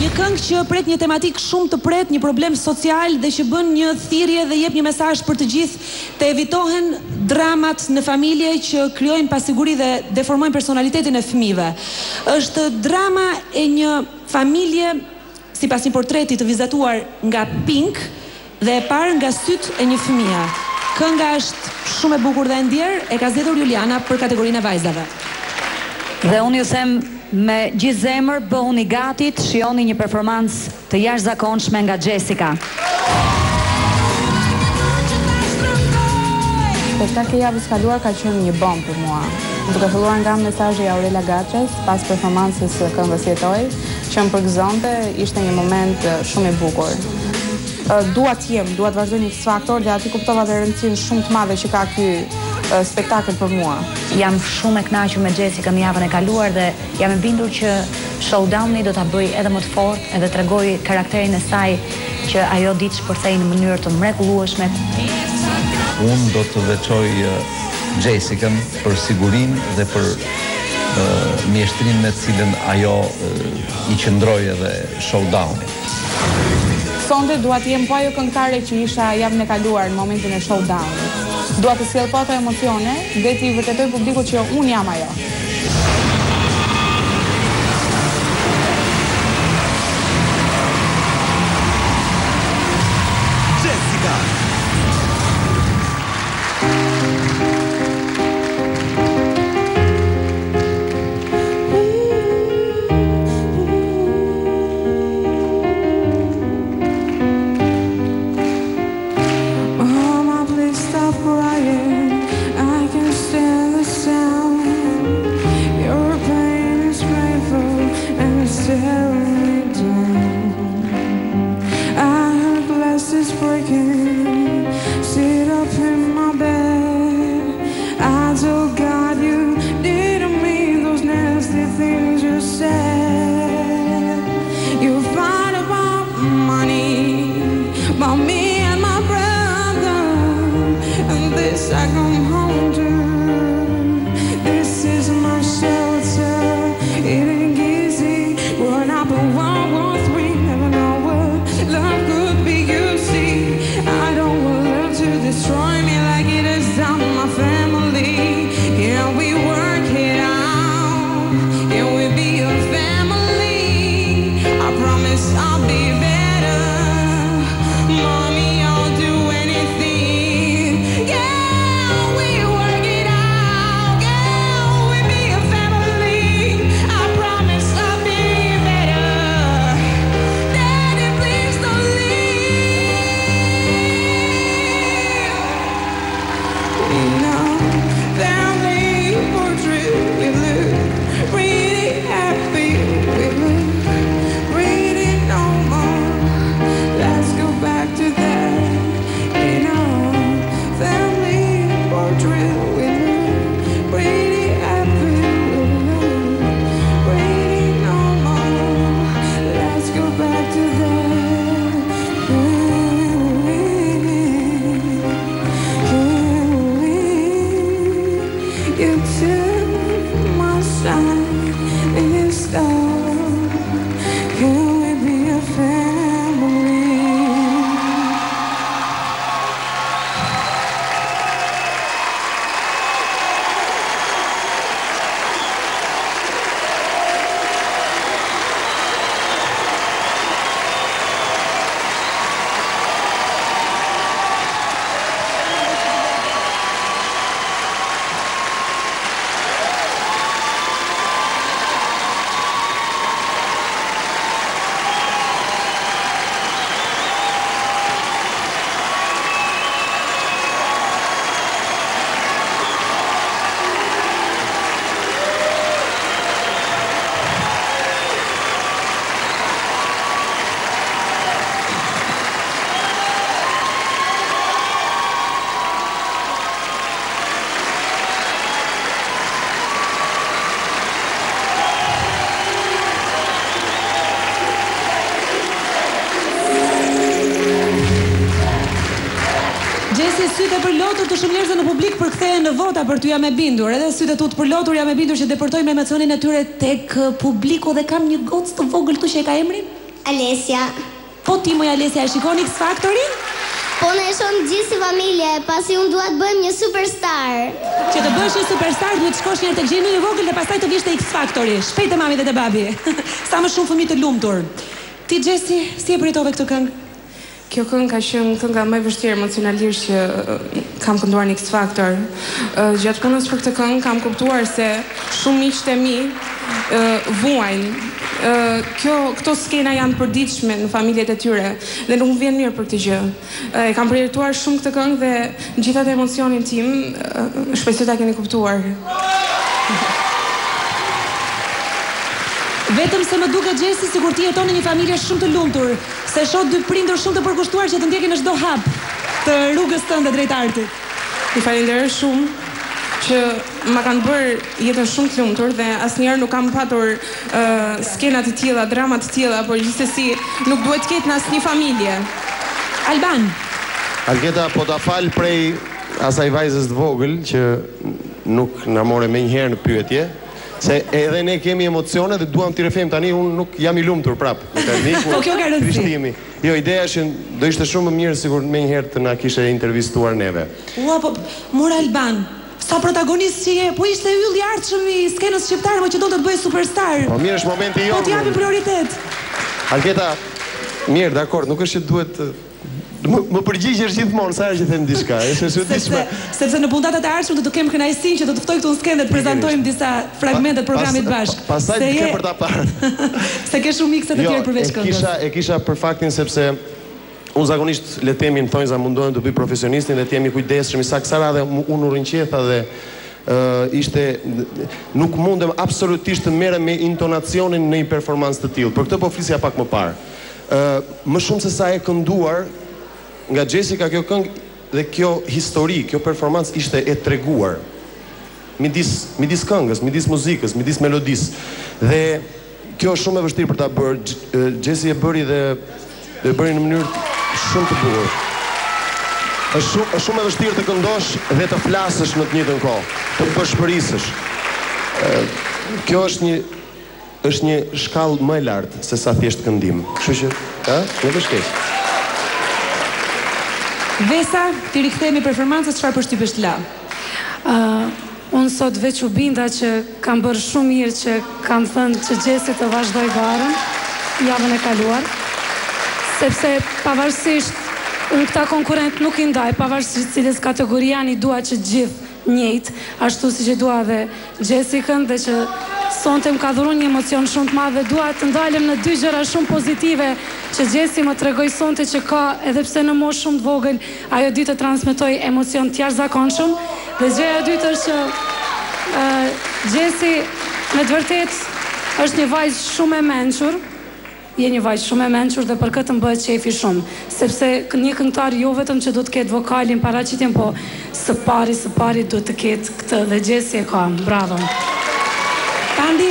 Një këngë që pret një tematik shumë të pret, një problem social dhe që bën një thirrje dhe jep një mesazh për të gjithë të evitohen dramat në familje që krijojnë pasiguri dhe deformojnë personalitetin e fëmijëve. Është drama e një familje sipas një portreti të vizatuar nga Pink dhe e parë nga sytë e një fëmije. Kënga është shumë e bukur dhe e ndjerë, e ka zgjedhur Juliana për kategorinë e vajzave. Dhe unë ju them me gjithë zemër, bëhuni gati të shihoni një performancë të jashtëzakonshme nga Jessica. Spektakli javës kaluar ka qenë një bombë për mua. Duke filluar nga mesazhi i Aurela Gaçës pas performancës së këngës Jetoj, që më përgëzonte, ishte një moment shumë i bukur. Dua të vazhdoj një X Factor dhe aty kuptova dhe rëndësinë shumë të madhe që ka ky spektakël për mua. Jam shumë e kënaqur me Jessica në javën e kaluar dhe jam e bindur që showdowni do ta bëj edhe më të fortë edhe tregoj karakterin e saj që ajo ditë shpërthej në mënyrë të mrekullueshme. Unë do të veçoj Jessicën për sigurinë dhe për mjeshtrinë me cilën ajo i qëndroi edhe showdownit. Sonte dua të jem po ajo këngëtare që isha javën e kaluar në momentin e showdownit. Dua të sjell po ato emocione dhe t'i vërtetoj publikut që unë jam ajo. Jessica. Sytë e përlotur të shumë njerëzve në publik përkthehen në vota për ty, jam e bindur. Edhe sytë e tu të përlotur jam e bindur që deportojnë me emocionin e tyre tek publiku dhe kam një gocë të vogël këtu që e ka emrin Alesja. Po ti moj Alesja, e shikoni X Factorin? Po në e shonë gjithë si familje, pasi unë duat bëjmë një superstar. Që të bësh një superstar, duhet shkosh një tek gjeni një vogël dhe pastaj të vish te X Factori. Shpejt te mami dhe te babi. Sa më shumë fëmijë të lumtur. Ti Gjesi, si e përitove këtë këngë? Kjo këngë ka qenë kënga më e vështirë emocionalisht që kam kënduar në X Factor. Gjatë punës për këtë këngë kam kuptuar se shumë miqtë e mi vuajnë. Këto skena janë përditshme në familjet e tyre dhe nuk më vjen mirë për këtë gjë. E kam përjetuar shumë këtë këngë dhe gjithë atë emocionin tim shpresoj ta keni kuptuar. Vetëm se më duket Gjesi sikur ti jeton në një familje shumë të lumtur, se shoh dy prindër shumë të përkushtuar që të ndjekin në çdo hap të rrugës tënde drejt artit. Ju falenderoj shumë që ma kanë bërë jetën shumë të lumtur dhe asnjëherë nuk kam patur skena të tilla, drama të tilla, por gjithsesi nuk duhet të ketë në asnjë familje. Alban. Algeta, po ta fal prej asaj vajzës të vogël që nuk na more më njëherë në pyetje, se edhe ne kemi emocione dhe duam t'i rrefejmë tani, unë nuk jam i lumtur prap. Po kjo ka rëndësi. Jo, ideja është do ishte shumë më mirë sigur më njëherë të na kishe intervistuar neve. Ua, po mora Alban. Sa protagonist që je, po ishte ylli i ardhshëm i skenës shqiptare, më që do të bëj superstar. Po mirë është momenti jonë. Po t'japi prioritet. Algeta, mirë, dakord, nuk është që duhet më përgjigjesh gjithmonë sa herë që them diçka. Sepse në puntatat e ardhshme do të kem kënaqësinë që do të ftoj këtu në skenë dhe të prezantojmë disa fragmente të programit bashkë. Pastaj të kem për ta parë. Se ke shumë mikse të tjerë përveç këngës. E kisha për faktin sepse unë zakonisht le temi në thonjza mundohem të bëj profesionistin dhe të jemi kujdesshëm i saksara dhe unë u rrinqetha dhe nuk mundem absolutisht të merrem me intonacionin në një performancë të tillë. Për këtë po flisja pak më parë. Më shumë se sa e kënduar nga Jessica kjo këngë dhe kjo histori, kjo performancë ishte e treguar midis këngës, midis muzikës, midis melodisë. Dhe kjo është shumë e vështirë për ta bërë. Jessi e bëri dhe bëri në mënyrë shumë të bukur. Është shumë e vështirë të këndosh dhe të flasësh në të njëjtën kohë, të bashkërisësh. Kjo është një shkallë më e lartë se sa thjesht këndim. Kështu që, nuk është keq. Vesa, ti rikthehemi performancës, çfarë përshtypesh të la? Unë sot veç u binda që kam bërë shumë mirë që kam thënë që Gjesi të vazhdoj garën javën e kaluar, sepse pavarësisht unë këta konkurent nuk i ndaj, pavarësisht cilës kategori janë i dua që gjithë njëjtë, ashtu si që dua dhe Gjesikën dhe që sonte më ka dhurun një emocion shumë të madh dhe dua të ndalem në dy gjëra shumë pozitive që Gjesi më tregoi sonte që ka, edhe pse në moshë shumë të vogël, ajo ditë të transmetoj emocion të jashtëzakonshëm. Dhe gjëja e dytë është që Gjesi me të vërtet është një vajzë shumë e mençur. Je një vajzë shumë e mençur dhe për këtë më bëhet qefi shumë, sepse një këngëtar jo vetëm që do të ketë vokalin, paraqitjen, po së pari do të ketë këtë dhe Gjesi e ka. Bravo. Andi?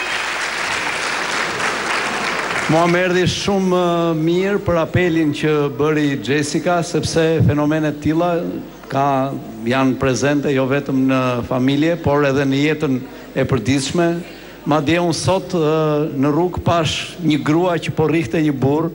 Mua më erdhi shumë mirë për apelin që bëri Jessica, sepse fenomenet tilla janë prezente jo vetëm në familje, por edhe në jetën e përditshme. Madje unë sot në rrugë pash një grua që po rrihte një burr.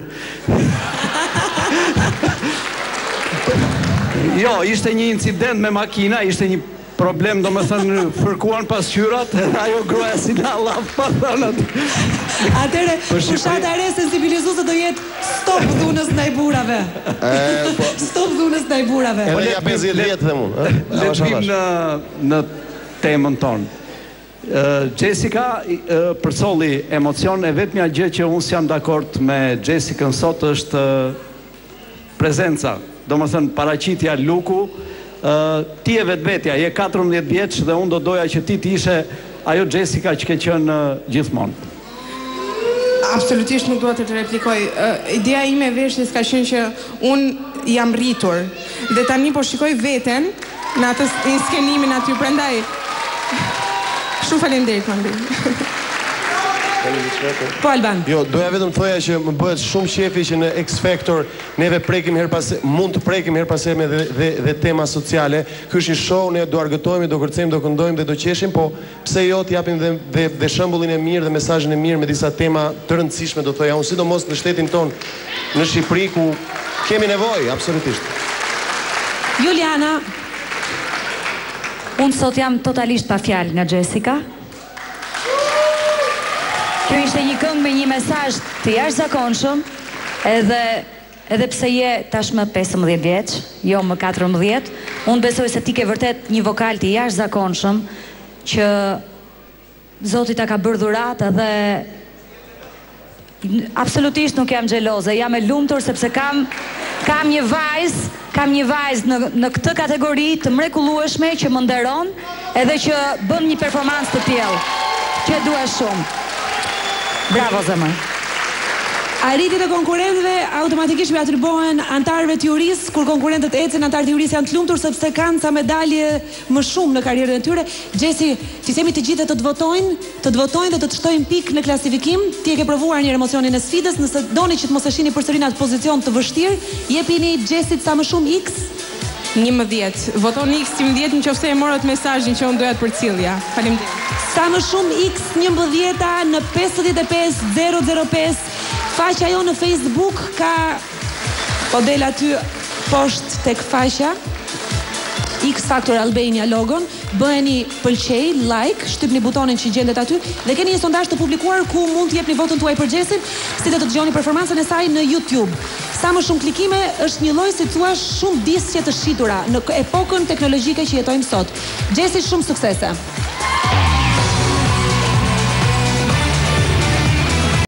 Jo, ishte një incident me makina, ishte një problem, do më thënë, fërkuan pasqyrat, edhe ajo gruaja si në Allah, pa thënët. Atere, fushata e re sensibilizuese do jetë stop dhunës ndaj burrave. Stop dhunës ndaj burrave. Edhe ja 50 vjetë dhe mund. Le të vim në temën tonë. Jessica përsolli emocion, e vetmja gjë që unë s'jam dakord me Jessicën sot është prezenca. Do më thënë, paraqitja Luku, ti e vetvetja, je 14 vjeç dhe unë do doja që ti t'ishe ajo Jessica që ke qenë gjithmonë. Absolutisht nuk duhet të replikoj. Ideja ime e veshjes ka qenë që unë jam rritur dhe tani po shikoj veten në atë skenimin aty, prandaj shumë faleminderit, Mandi. Po Alban. Jo, doja vetëm thoja që më bëhet shumë qefi që në X Factor neve prekim her pas mund të prekim her pas herë dhe tema sociale. Ky është një show, ne do argëtohemi, do kërcejmë, do këndojmë dhe do qeshim, po pse jo të japim dhe shembullin e mirë dhe mesazhin e mirë me disa tema të rëndësishme, do thoja unë, sidomos në shtetin ton në Shqipëri ku kemi nevojë absolutisht. Juliana. Unë sot jam totalisht pa fjalë nga Jessica. Kjo ishte një këngë me një mesazh të jashtëzakonshëm, edhe pse je tashmë 15 vjeç, jo më 14, unë besoj se ti ke vërtet një vokal të jashtëzakonshëm që Zoti ta ka bërë dhuratë dhe absolutisht nuk jam xheloze, jam e lumtur sepse kam një vajzë në këtë kategori të mrekullueshme që më nderon edhe që bën një performancë të tillë që dua shumë. Bravo zemër. Arritjet e konkurrentëve automatikisht me atribuohen antarëve të jurisë, kur konkurrentët ecën, antarët e jurisë janë të lumtur sepse kanë ca medalje më shumë në karrierën e tyre. Gjesi, ti themi të gjithë të votojnë dhe të shtojnë pikë në klasifikim. Ti e ke provuar një emocionin e sfidës, nëse doni që të mos e shihni përsëri në atë pozicion të vështirë, jepini Gjesit sa më shumë X. 11. Votoni X11 nëse e morët mesazhin që unë doja të përcjellja. Faleminderit. Sa më shumë X11 në 55005. Faqja jo në Facebook ka po del aty poshtë tek faqja X Factor Albania logon, bëheni pëlqej, like, shtypni butonin që gjendet aty dhe keni një sondazh të publikuar ku mund të jepni votën tuaj për Gjesin, si dhe të dëgjoni performancën e saj në YouTube. Sa më shumë klikime është një lloj si thua shumë disqe të shitura në epokën teknologjike që jetojmë sot. Gjesi, shumë suksese.